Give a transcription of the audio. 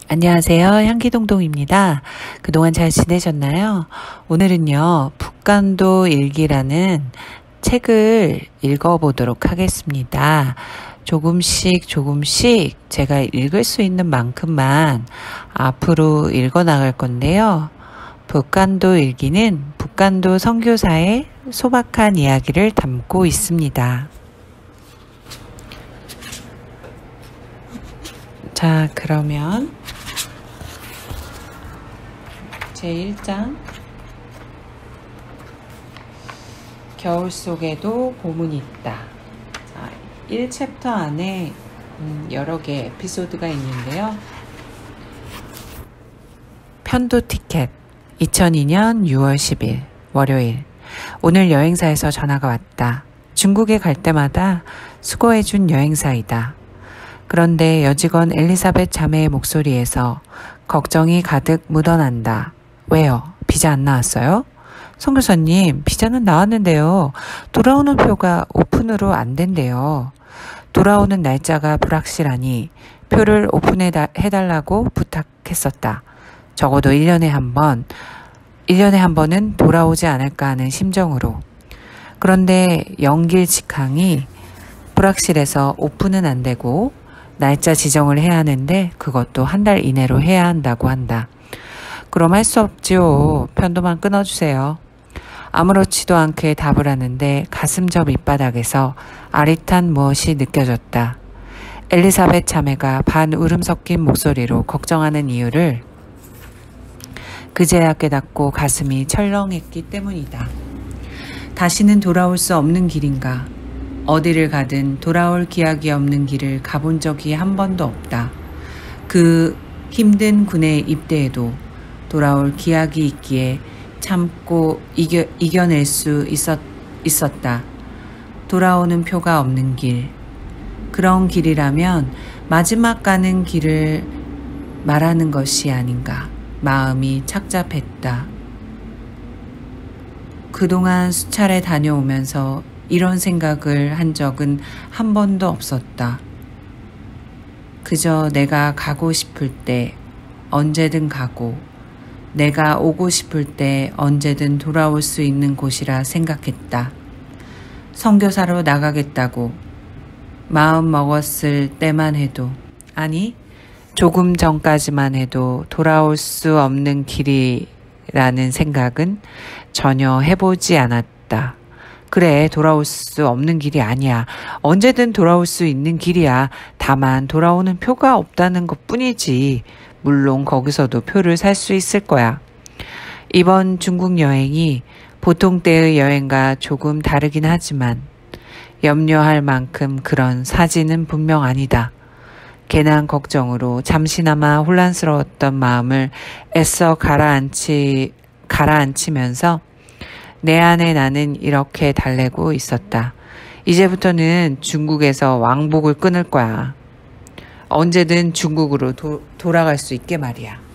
안녕하세요. 향기동동입니다. 그동안 잘 지내셨나요? 오늘은요, 북간도 일기라는 책을 읽어보도록 하겠습니다. 조금씩 제가 읽을 수 있는 만큼만 앞으로 읽어 나갈 건데요. 북간도 일기는 북간도 선교사의 소박한 이야기를 담고 있습니다. 자, 그러면 제1장 겨울 속에도 봄은 있다. 자, 1챕터 안에 여러 개 에피소드가 있는데요. 편도 티켓 2002년 6월 10일 월요일. 오늘 여행사에서 전화가 왔다. 중국에 갈 때마다 수고해준 여행사이다. 그런데 여직원 엘리사벳 자매의 목소리에서 걱정이 가득 묻어난다. 왜요? 비자 안 나왔어요? 선교사님, 비자는 나왔는데요. 돌아오는 표가 오픈으로 안 된대요. 돌아오는 날짜가 불확실하니 표를 오픈해달라고 부탁했었다. 적어도 1년에 한 번은 돌아오지 않을까 하는 심정으로. 그런데 연길 직항이 불확실해서 오픈은 안 되고 날짜 지정을 해야 하는데 그것도 한 달 이내로 해야 한다고 한다. 그럼 할 수 없지요. 편도만 끊어주세요. 아무렇지도 않게 답을 하는데 가슴저 밑바닥에서 아릿한 무엇이 느껴졌다. 엘리사벳 자매가 반울음 섞인 목소리로 걱정하는 이유를 그제야 깨닫고 가슴이 철렁했기 때문이다. 다시는 돌아올 수 없는 길인가? 어디를 가든 돌아올 기약이 없는 길을 가본 적이 한 번도 없다. 그 힘든 군에 입대해도 돌아올 기약이 있기에 참고 이겨낼 수 있었다. 돌아오는 표가 없는 길. 그런 길이라면 마지막 가는 길을 말하는 것이 아닌가. 마음이 착잡했다. 그동안 수차례 다녀오면서 이런 생각을 한 적은 한 번도 없었다. 그저 내가 가고 싶을 때 언제든 가고 내가 오고 싶을 때 언제든 돌아올 수 있는 곳이라 생각했다. 선교사로 나가겠다고 마음 먹었을 때만 해도, 아니 조금 전까지만 해도 돌아올 수 없는 길이라는 생각은 전혀 해보지 않았다. 그래, 돌아올 수 없는 길이 아니야. 언제든 돌아올 수 있는 길이야. 다만 돌아오는 표가 없다는 것뿐이지. 물론 거기서도 표를 살 수 있을 거야. 이번 중국 여행이 보통 때의 여행과 조금 다르긴 하지만 염려할 만큼 그런 사지는 분명 아니다. 괜한 걱정으로 잠시나마 혼란스러웠던 마음을 애써 가라앉히면서 내 안에 나는 이렇게 달래고 있었다. 이제부터는 중국에서 왕복을 끊을 거야. 언제든 중국으로 돌아갈 수 있게 말이야.